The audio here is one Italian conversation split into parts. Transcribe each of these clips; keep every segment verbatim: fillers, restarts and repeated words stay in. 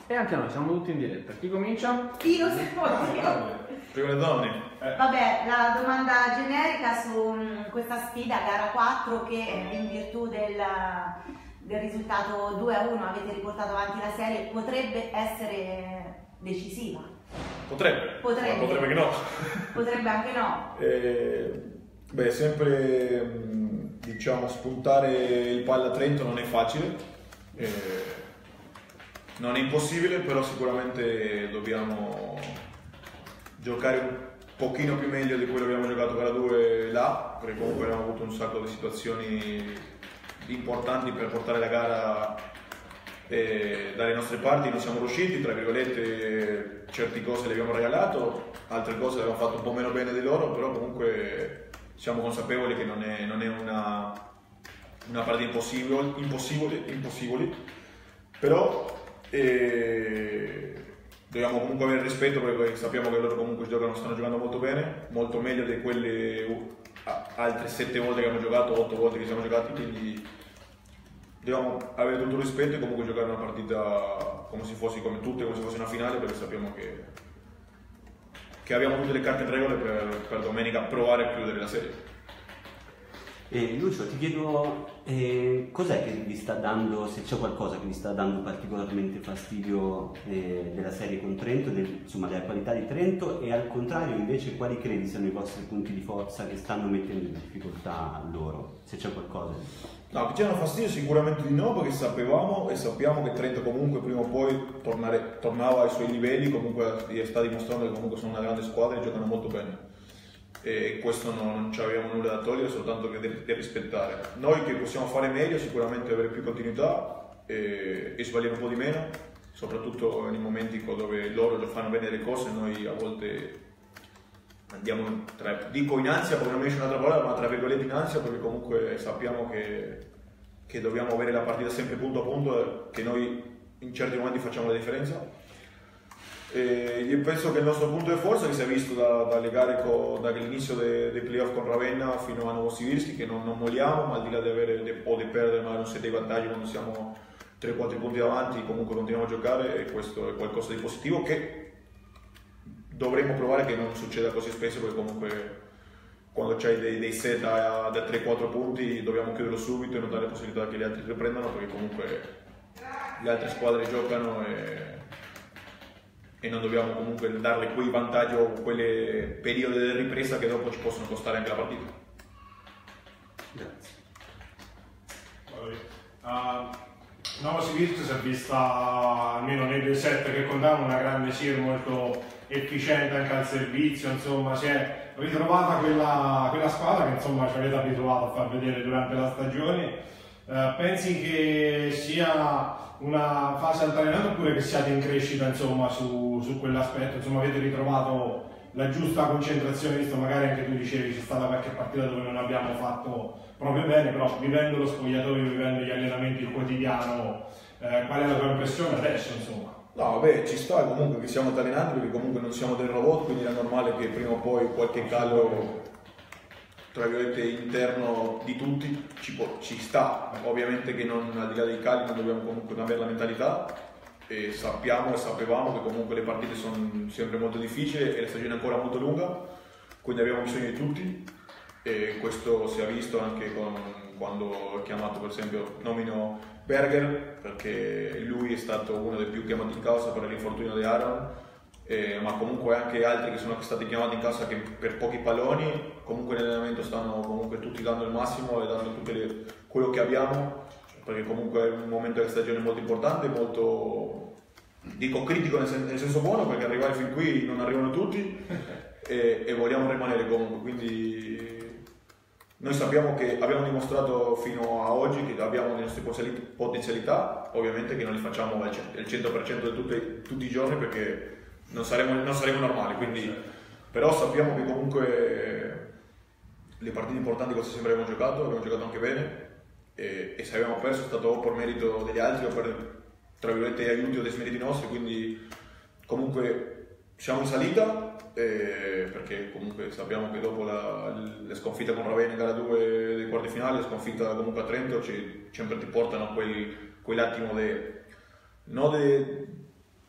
E anche noi, siamo tutti in diretta. Chi comincia? Io se posso. Prima le donne. Eh. Vabbè, la domanda generica su um, questa sfida, gara quattro, che in virtù del, del risultato due a uno avete riportato avanti la serie, potrebbe essere decisiva? Potrebbe, potrebbe, ma potrebbe che no. Potrebbe anche no. Eh, beh, sempre diciamo spuntare il palla a Trento non è facile, eh, non è impossibile, però sicuramente dobbiamo giocare un pochino più meglio di quello che abbiamo giocato gara due là, perché comunque abbiamo avuto un sacco di situazioni importanti per portare la gara eh, dalle nostre parti. Non siamo riusciti, tra virgolette, certe cose le abbiamo regalato, altre cose le abbiamo fatto un po' meno bene di loro, però comunque siamo consapevoli che non è, non è una, una partita impossibile, impossibile, impossibile, però eh, dobbiamo comunque avere rispetto, perché sappiamo che loro comunque giocano, stanno giocando molto bene, molto meglio di quelle altre sette volte che abbiamo giocato, otto volte che siamo giocati, quindi dobbiamo avere tutto il rispetto e comunque giocare una partita come se fosse, come tutte, come se fosse una finale, perché sappiamo che, che abbiamo tutte le carte in regola per, per domenica provare a chiudere la serie. Eh, Lucio, ti chiedo eh, cos'è che vi sta dando, se c'è qualcosa che vi sta dando particolarmente fastidio eh, della serie con Trento, del, insomma della qualità di Trento, e al contrario invece quali credi siano i vostri punti di forza che stanno mettendo in difficoltà loro, se c'è qualcosa? No, che c'erano fastidio sicuramente di no, perché sapevamo e sappiamo che Trento comunque prima o poi tornare, tornava ai suoi livelli, comunque sta dimostrando che comunque sono una grande squadra e giocano molto bene. E questo non, non ci avevamo nulla da togliere, soltanto che da rispettare. Noi che possiamo fare meglio, sicuramente avere più continuità e, e sbagliare un po' di meno, soprattutto nei momenti dove loro fanno bene le cose, noi a volte andiamo, tra, dico in ansia, perché non mi esce un'altra parola, ma tra virgolette in ansia, perché comunque sappiamo che, che dobbiamo avere la partita sempre punto a punto, che noi in certi momenti facciamo la differenza. E io penso che il nostro punto di forza, che si è visto da, dalle gare, dall'inizio dei, dei playoff con Ravenna fino a Novosibirsk, che non, non molliamo, ma al di là di avere de, o di perdere magari un sette di vantaggio quando siamo tre quattro punti davanti, comunque continuiamo a giocare, e questo è qualcosa di positivo che dovremmo provare che non succeda così spesso, perché comunque quando c'hai dei, dei set da, da tre quattro punti dobbiamo chiuderlo subito e non dare la possibilità che gli altri riprendano, perché comunque le altre squadre giocano e e non dobbiamo comunque darle quei vantaggi o quelle periodi di ripresa che dopo ci possono costare anche la partita. Grazie. Uh, Novosibirsk si è vista, almeno nei due set che contavano, una grande serie molto efficiente anche al servizio, insomma si è ritrovata quella, quella squadra che insomma ci avete abituato a far vedere durante la stagione. Uh, pensi che sia una fase altalenante oppure che siate in crescita insomma su, su quell'aspetto, insomma avete ritrovato la giusta concentrazione, visto magari anche tu dicevi c'è stata qualche partita dove non abbiamo fatto proprio bene, però vivendo lo spogliatoio, vivendo gli allenamenti, il quotidiano, eh, qual è la tua impressione adesso insomma? No, beh, ci sta comunque che siamo altalenanti, perché comunque non siamo dei robot, quindi è normale che prima o poi qualche calo, tra virgolette, interno di tutti ci, può, ci sta. Ovviamente che non, al di là dei cali non dobbiamo comunque avere la mentalità, e sappiamo e sapevamo che comunque le partite sono sempre molto difficili e la stagione è ancora molto lunga, quindi abbiamo bisogno di tutti, e questo si è visto anche con, quando ho chiamato, per esempio nomino Berger, perché lui è stato uno dei più chiamati in causa per l'infortunio di Aaron, eh, ma comunque anche altri che sono stati chiamati in causa che per pochi palloni comunque nell'allenamento stanno comunque tutti dando il massimo e dando tutto le, quello che abbiamo, perché comunque è un momento della stagione molto importante, molto, dico critico nel, sen nel senso buono, perché arrivare fin qui non arrivano tutti e, e vogliamo rimanere comunque, quindi noi sappiamo che abbiamo dimostrato fino a oggi che abbiamo le nostre potenzialità, ovviamente che non li facciamo al cento per cento di tutti, tutti i giorni, perché non saremo, non saremo normali, quindi, però sappiamo che comunque le partite importanti queste sempre abbiamo giocato, abbiamo giocato anche bene, e, e se abbiamo perso è stato o per merito degli altri o per, tra virgolette, aiuti o desmeriti nostri, quindi comunque siamo in salita, eh, perché comunque sappiamo che dopo la, la sconfitta con Ravenna in gara due dei quarti finali, la sconfitta comunque a Trento ci, sempre ti portano quel, quell'attimo de, no de,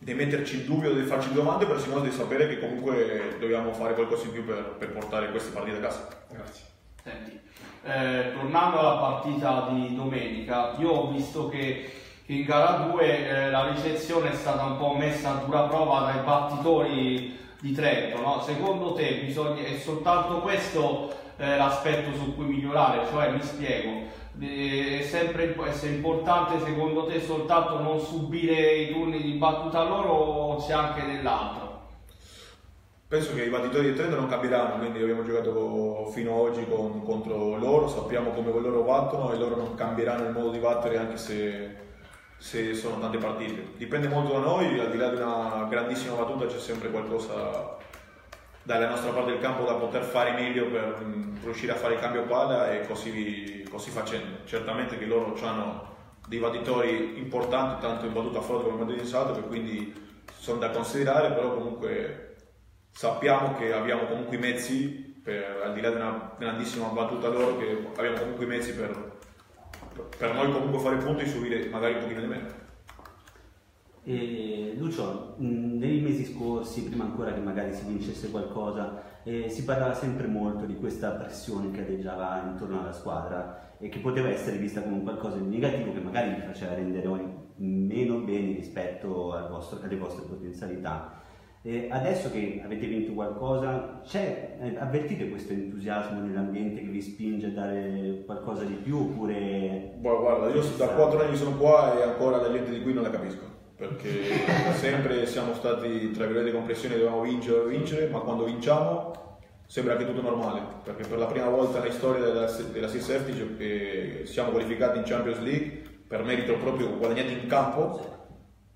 di metterci in dubbio, di farci domande, per di sapere che comunque dobbiamo fare qualcosa in più per, per portare queste partite a casa. Grazie. Senti, eh, tornando alla partita di domenica, io ho visto che, che in gara due eh, la ricezione è stata un po' messa a dura prova dai battitori di Trento, no? Secondo te bisogna, è soltanto questo eh, l'aspetto su cui migliorare? Cioè, mi spiego, è sempre è importante secondo te soltanto non subire i turni di battuta loro o c'è anche dell'altro? Penso che i battitori di Trento non cambieranno, quindi abbiamo giocato fino ad oggi con, contro loro, sappiamo come loro battono e loro non cambieranno il modo di battere anche se, se sono tante partite. Dipende molto da noi, al di là di una grandissima battuta c'è sempre qualcosa dalla nostra parte del campo da poter fare meglio per um, riuscire a fare il cambio palla e così, così facendo. Certamente che loro hanno dei battitori importanti, tanto in battuta forte come in battuta in salto, che quindi sono da considerare, però comunque sappiamo che abbiamo comunque i mezzi, per, al di là di una grandissima battuta loro, che abbiamo comunque i mezzi per, per noi comunque fare punti e subire magari un pochino di meno. E Lucio, nei mesi scorsi, prima ancora che magari si vincesse qualcosa, eh, si parlava sempre molto di questa pressione che aleggiava intorno alla squadra e che poteva essere vista come qualcosa di negativo che magari vi faceva rendere meno bene rispetto al vostro, alle vostre potenzialità. E adesso che avete vinto qualcosa, c'è, eh, avvertite questo entusiasmo nell'ambiente che vi spinge a dare qualcosa di più oppure... Boh, guarda, io da quattro anni sono qua e ancora la gente di qui non la capisco, perché sempre siamo stati tra virgolette con pressione, dobbiamo vincere, vincere, ma quando vinciamo sembra che è tutto normale, perché per la prima volta nella storia della, della Six Heritage eh, siamo qualificati in Champions League per merito proprio guadagnati in campo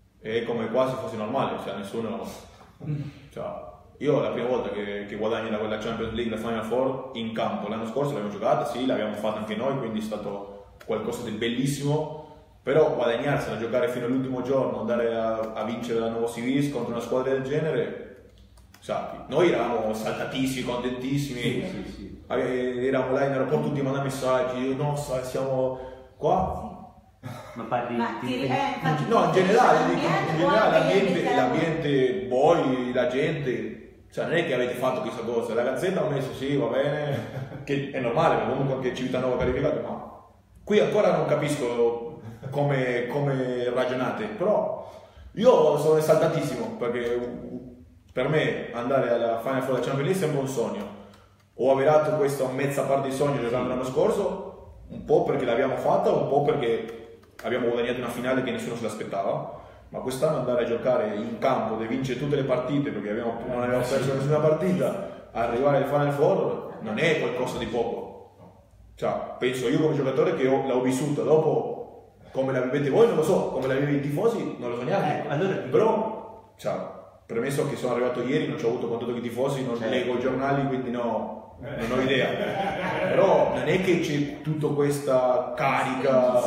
e come quasi fosse normale, cioè nessuno... Cioè, io la prima volta che, che guadagno da quella Champions League, la Final Four, in campo, l'anno scorso l'abbiamo giocata, sì, l'abbiamo fatta anche noi, quindi è stato qualcosa di bellissimo, però guadagnarsela, a giocare fino all'ultimo giorno, andare a, a vincere la Novosibirsk contro una squadra del genere, sai, noi eravamo saltatissimi, contentissimi, sì, sì, sì. Eravamo là in aeroporto tutti a mandare messaggi, no, sai, siamo qua. Ma parli Ma di... ti- eh, No, in generale, dico, l'ambiente, in generale poi l'ambiente, l'ambiente- l'ambiente, voi, la gente, cioè non è che avete fatto questa cosa, la Gazzetta ha messo sì, va bene, che è normale, perché comunque anche Civitanova ha caricato, ma qui ancora non capisco come, come ragionate, però io sono esaltatissimo, perché per me andare alla Final Four della Champions League sembra un sogno. Ho avverato questa mezza parte di sogno giocando l'anno scorso, un po' perché l'abbiamo fatta, un po' perché abbiamo guadagnato una finale che nessuno se l'aspettava, ma quest'anno andare a giocare in campo, di vincere tutte le partite, perché abbiamo, non abbiamo perso nessuna partita, arrivare al Final Four non è qualcosa di poco. Cioè, penso io come giocatore che ho, l'ho vissuta, dopo come la vivete voi non lo so, come la vivono i tifosi non lo so neanche. Eh, allora... Però, cioè, premesso che sono arrivato ieri, non ci ho avuto contatto con i tifosi, non certo. leggo i giornali, quindi no, non ho idea. Però non è che c'è tutta questa carica,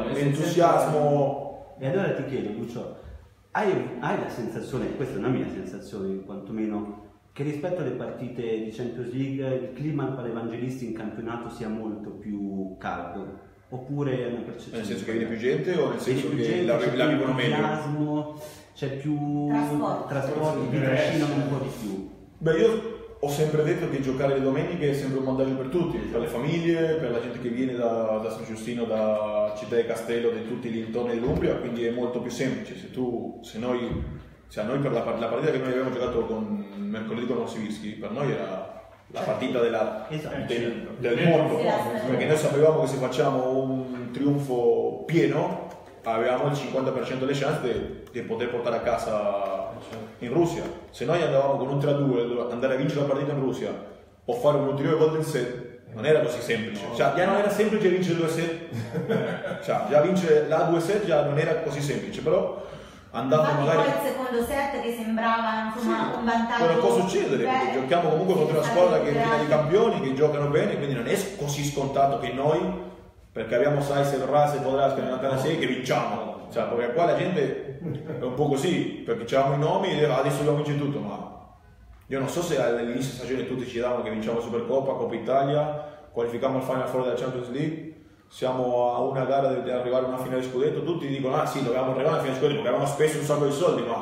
entusiasmo. E allora ti chiedo, Lucio, hai, hai la sensazione, questa è una mia sensazione quantomeno, che rispetto alle partite di Champions League il clima per evangelisti in campionato sia molto più caldo? Oppure è una percezione? Nel senso che viene più gente o nel senso più che gente, la, c'è la più vivono meglio? entusiasmo, c'è più Trasporti. trasporti, vi trascinano un po' di più. Beh, io ho sempre detto che giocare le domeniche è sempre un vantaggio per tutti, per le famiglie, per la gente che viene da, da San Giustino, da Città del Castello, di tutti gli intorni dell'Umbria, quindi è molto più semplice. Se tu, se noi, cioè noi per la, la partita che noi abbiamo giocato con mercoledì con Novosibirsk, per noi era la partita della, Esatto. del, del mondo, perché noi sapevamo che se facciamo un trionfo pieno avevamo il cinquanta per cento delle chance di poter portare a casa in Russia. Se noi andavamo con un tre a due, andare a vincere la partita in Russia o fare un ulteriore Golden Set non era così semplice, cioè già non era semplice vincere due set, cioè già vincere la due set già non era così semplice, però andando Infatti magari... poi il secondo set che sembrava insomma un vantaggio. Quello può succedere, perché Beh, giochiamo comunque contro una sì, squadra che è sì, piena di campioni, che giocano bene, quindi non è così scontato che noi, perché abbiamo Saisel, Ras e Podras nell'ottantasei, che vinciamo. Cioè, perché qua la gente è un po' così, perché c'avevamo i nomi e adesso dobbiamo vincere tutto, ma io non so se all'inizio della stagione tutti ci davano che vinciamo Supercoppa, Coppa Italia, qualifichiamo al Final Four della Champions League, siamo a una gara di arrivare a una finale scudetto, tutti dicono ah sì, dovevamo arrivare alla finale scudetto perché avevamo speso un sacco di soldi, ma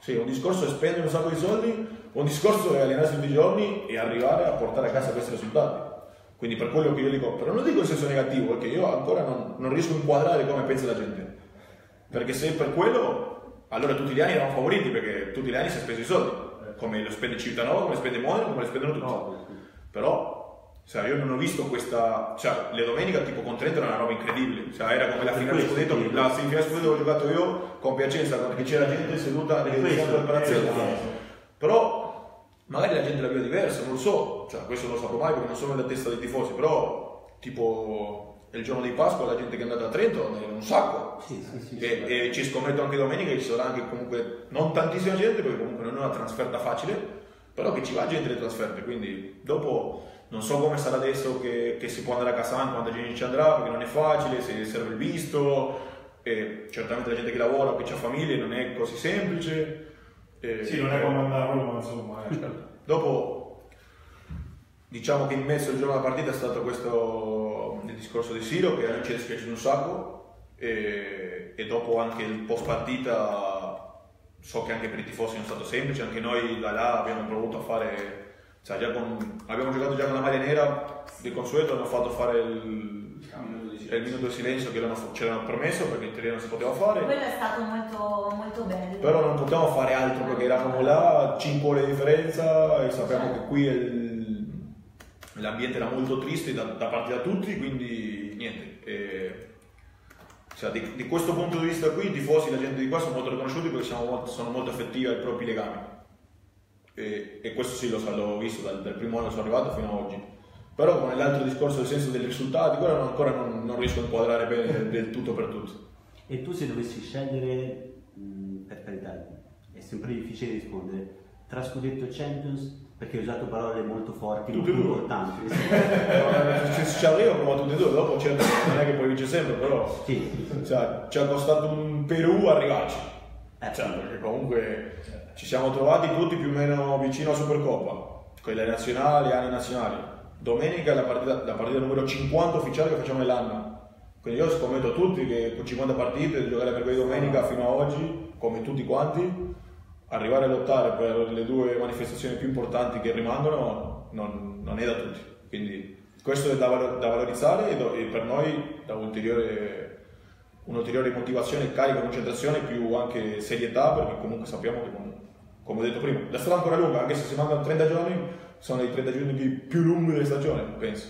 Sì, un discorso è spendere un sacco di soldi, un discorso è allenarsi tutti i giorni e arrivare a portare a casa questi risultati. Quindi per quello che io dico, però non dico in senso negativo, perché io ancora non, non riesco a inquadrare come pensa la gente. Perché se per quello, allora tutti gli anni erano favoriti, perché tutti gli anni si è speso i soldi, come lo spende Civitanova, come lo spende Modena, come lo spendono tutti. No. Però, cioè, io non ho visto questa, cioè, le domeniche tipo con Trento era una roba incredibile, cioè, era come la finale scudetto, la semifinale scudetto che ho giocato io con Piacenza, perché c'era gente seduta nelle preparazioni. Però magari la gente la vede diversa, non lo so, cioè questo non lo saprò mai perché non sono nella testa dei tifosi, però tipo il giorno di Pasqua la gente che è andata a Trento è un sacco. Sì, sì, sì, e, sì, e ci scommetto anche domenica che ci sarà anche comunque non tantissima gente perché comunque non è una trasferta facile, però che ci va gente le trasferte, quindi dopo non so come sarà adesso che, che si può andare a Casan, quanta gente ci andrà, perché non è facile, se serve il visto, e certamente la gente che lavora, che ha famiglie, non è così semplice. Eh, sì, non è come andare a Roma, insomma. Eh. Dopo, diciamo che in mezzo al giorno della partita è stato questo il discorso di Siro, che a noi ci è dispiaciuto un sacco, e, e dopo anche il post partita, so che anche per i tifosi non è stato semplice, anche noi da là abbiamo provato a fare, cioè già con, abbiamo giocato già con la maglia nera, di consueto hanno fatto fare il il minuto di silenzio che ce l'hanno permesso perché in teoria non si poteva fare. Quello è stato molto, molto bello. Però non potevamo fare altro perché eravamo là, cinque ore di differenza e sappiamo che qui il, l'ambiente era molto triste da, da parte da tutti, quindi niente. E, cioè, di, di questo punto di vista qui i tifosi, la gente di qua sono molto riconosciuti perché siamo molto, sono molto effettivi ai propri legami. E, e questo sì lo so, l'ho visto dal, dal primo anno che sono arrivato fino ad oggi. Però con l'altro discorso del senso dei risultati, quello non, ancora non, non riesco a inquadrare bene del, del tutto per tutto. E tu se dovessi scegliere, mh, per carità, è sempre difficile rispondere, tra scudetto e Champions, perché hai usato parole molto forti, tutte molto due. importanti. Se ci arrivo provo tutte e due, dopo certo, non è che poi vince sempre, però sì. Cioè, ci ha costato un Perù arrivarci. Eh, cioè, perché comunque ci siamo trovati tutti più o meno vicino a Supercoppa, con le nazionali, anni nazionali. Domenica è la partita, la partita numero cinquanta ufficiale che facciamo nell'anno. Quindi io scommetto a tutti che con cinquanta partite, giocare per quei domenica fino a oggi, come tutti quanti, arrivare a lottare per le due manifestazioni più importanti che rimangono non, non è da tutti. Quindi questo è da, da valorizzare e, do, e per noi da ulteriore, un'ulteriore motivazione, carica, concentrazione, più anche serietà, perché comunque sappiamo che, come ho detto prima, la strada è ancora lunga, anche se si mancano trenta giorni, sono i trenta giorni più lunghi della stagione, penso.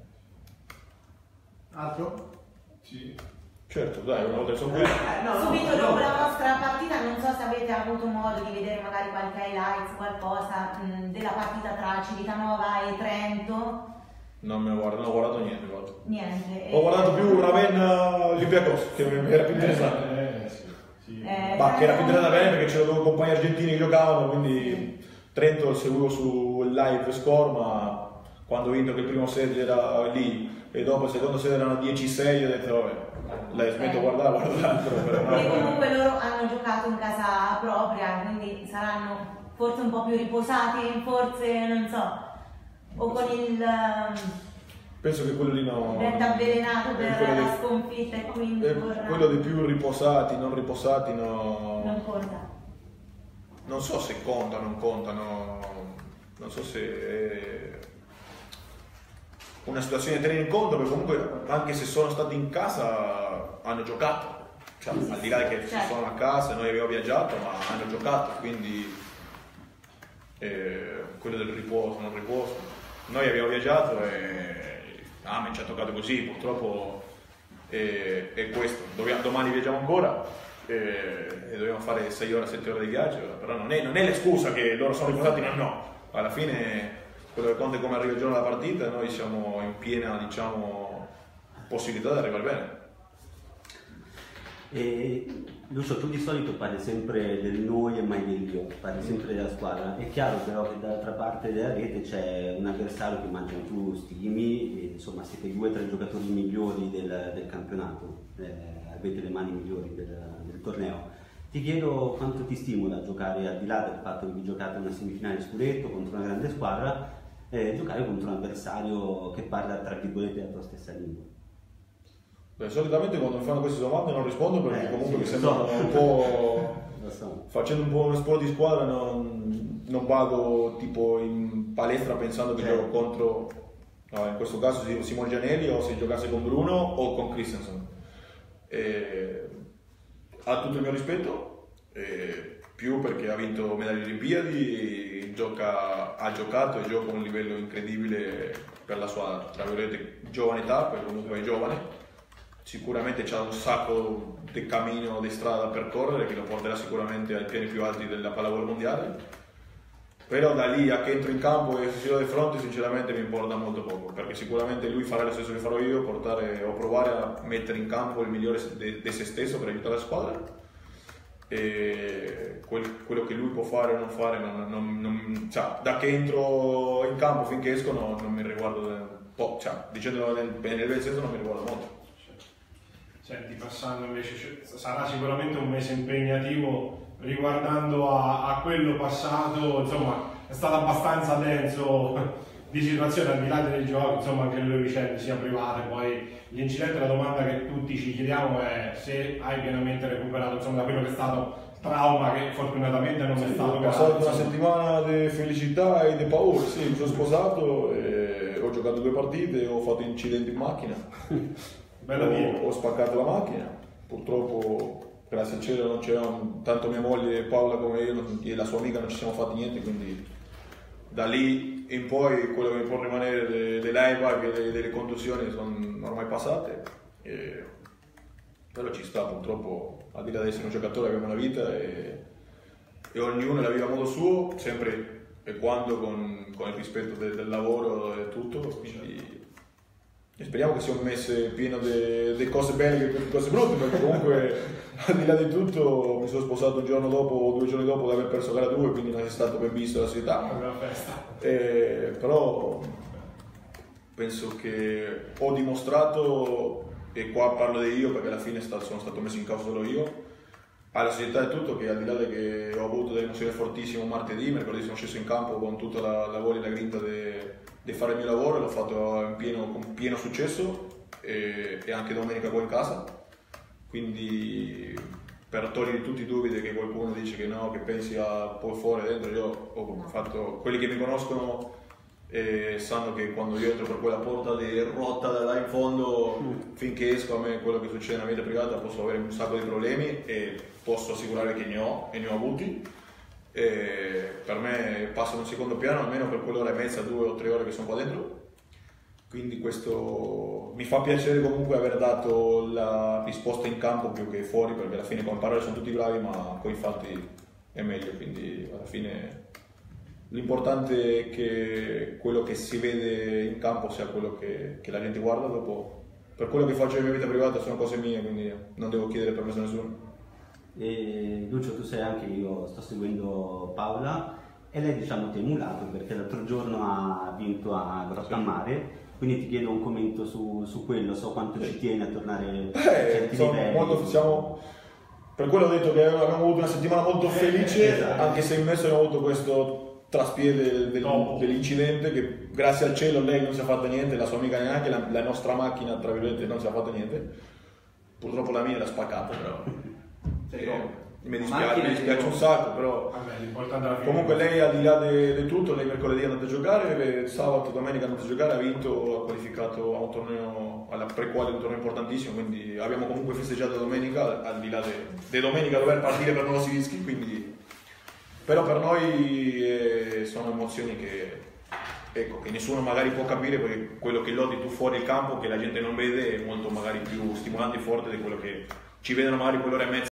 Altro? Sì. Certo, dai, una volta che sono qui. Eh, no, Subito no, dopo no. la vostra partita, non so se avete avuto modo di vedere magari qualche highlights, qualcosa mh, della partita tra Civitanova e Trento. Non me lo guardo, non ho guardato niente, guarda. Niente. Ho guardato più Ravenna Olympiacos, che era più interessante. Eh, sì, sì. Eh, Ma che era più interessante bene perché c'erano due compagni argentini che giocavano, quindi Trento lo seguivo sul live score, ma quando ho vinto che il primo set era lì e dopo il secondo set erano dieci sei, ho detto vabbè, lei smetto di guardare, guardo l'altro. E comunque loro hanno giocato in casa propria, quindi saranno forse un po' più riposati, forse non so, o con il penso che quello lì no, vento avvelenato per la dei, sconfitta e quindi eh, vorrà... quello dei più riposati, non riposati no. Non conta. Non so se conta, non contano, non so se è una situazione da tenere in conto, perché comunque anche se sono stati in casa hanno giocato, cioè, al di là che ci sono a casa, noi abbiamo viaggiato, ma hanno giocato, quindi eh, quello del riposo, non riposo. Noi abbiamo viaggiato e ah, mi ci ha toccato così, purtroppo è, è questo. Dobbiamo, domani viaggiamo ancora. E dobbiamo fare sei ore, sette ore di viaggio, però non è, non è l'escusa che loro sono riposati, no, no, alla fine quello che conta è come arriva il giorno della partita e noi siamo in piena, diciamo, possibilità di arrivare bene. E Lucio, tu di solito parli sempre del noi e mai dell'io, parli sempre della squadra. È chiaro però che dall'altra parte della rete c'è un avversario che immagino tu stimi, e, insomma siete due tra i giocatori migliori del, del campionato, eh, avete le mani migliori del, del torneo. Ti chiedo quanto ti stimola giocare, al di là del fatto che vi giocate una semifinale scudetto contro una grande squadra, eh, giocare contro un avversario che parla tra virgolette la tua stessa lingua. Beh, solitamente quando mi fanno queste domande non rispondo perché eh, comunque sì, mi so. sembrano un po', so. So. Facendo un po' uno sport di squadra non, non vado tipo in palestra pensando che certo. gioco contro, no, in questo caso Simone Gianelli, o se giocasse con Bruno o con Christensen. E, ha tutto il mio rispetto, e più perché ha vinto medaglie Olimpiadi, gioca, ha giocato e gioca a un livello incredibile per la sua, tra virgolette, giovane età, perché comunque è giovane. Sicuramente c'ha un sacco di cammino di strada da percorrere che lo porterà sicuramente ai piani più alti della pallavolo mondiale, però da lì a che entro in campo e si lo di fronte sinceramente mi importa molto poco, perché sicuramente lui farà lo stesso che farò io, portare o provare a mettere in campo il migliore di se stesso per aiutare la squadra, e quel, quello che lui può fare o non fare non, non, non, cioè, da che entro in campo finché esco no, non mi riguardo, po', cioè, dicendolo nel, nel bel senso non mi riguarda molto. Senti, passando invece, sarà sicuramente un mese impegnativo riguardando a, a quello passato, insomma è stato abbastanza denso di situazioni al di là del gioco, insomma anche le vicende sia private, poi l'incidente, la domanda che tutti ci chiediamo è se hai pienamente recuperato insomma da quello che è stato trauma che fortunatamente non è stato Ho passato grave, una settimana di felicità e di paura, sì, mi sono sposato, e ho giocato due partite, ho fatto incidenti in macchina. Ho, ho spaccato la macchina, purtroppo grazie al cielo non c'erano tanto mia moglie Paola come io e la sua amica, non ci siamo fatti niente, quindi da lì in poi quello che mi può rimanere dell'airbag e delle, delle contusioni sono ormai passate, e, però ci sta, purtroppo al di là di essere un giocatore abbiamo una vita e, e ognuno la vive a modo suo, sempre e quando con, con il rispetto de, del lavoro e tutto, quindi e speriamo che sia un mese pieno di cose belle che di cose brutte, perché comunque al di là di tutto mi sono sposato un giorno dopo o due giorni dopo di aver perso gara due, quindi non è stato ben visto la società. Eh, però penso che ho dimostrato, e qua parlo di io perché alla fine sono stato messo in causa solo io, alla società e tutto, che al di là di che ho avuto delle emozioni fortissime un martedì, mercoledì sono sceso in campo con tutta la, la voglia e la grinta di fare il mio lavoro, l'ho fatto in pieno, con pieno successo, e, e anche domenica qua in casa, quindi per togliere tutti i dubbi che qualcuno dice che no, che pensi a poi fuori dentro, io ho fatto, quelli che mi conoscono e sanno che quando io entro per quella porta di rotta da là in fondo, mm. finché esco a me quello che succede nella vita privata posso avere un sacco di problemi e posso assicurare che ne ho e ne ho avuti, e per me passano in secondo piano almeno per quell'ora e mezza, due o tre ore che sono qua dentro, quindi questo mi fa piacere comunque aver dato la risposta in campo più che fuori, perché alla fine con parole sono tutti bravi ma con i fatti è meglio, quindi alla fine l'importante è che quello che si vede in campo sia quello che, che la gente guarda. Dopo, per quello che faccio nella mia vita privata sono cose mie, quindi non devo chiedere permesso a nessuno. E Lucio, tu sai anche, io sto seguendo Paola e lei diciamo ti ha emulato perché l'altro giorno ha vinto a Grottammare, quindi ti chiedo un commento su, su quello, so quanto ci tiene a tornare a certi eh, livelli. Quando siamo... Per quello ho detto che abbiamo avuto una settimana molto felice, esatto. Anche se in mezzo abbiamo avuto questo traspiede del, del, dell'incidente che grazie al cielo lei non si è fatta niente, la sua amica neanche, la, la nostra macchina tra virgolette non si è fatta niente, purtroppo la mia l'ha spaccata, però eh, mi dispiace, mi dispiace un sacco, però Vabbè, comunque lei al di là di tutto, lei mercoledì è andata a giocare, sabato, domenica è andata a giocare, ha vinto, ha qualificato a un torneo, alla pre-quali un torneo importantissimo, quindi abbiamo comunque festeggiato domenica, al di là di domenica dover partire per Novosibirsk, quindi però per noi eh, sono emozioni che, ecco, che nessuno magari può capire, perché quello che lodi tu fuori il campo che la gente non vede è molto magari più stimolante e forte di quello che ci vedono magari quell'ora e mezza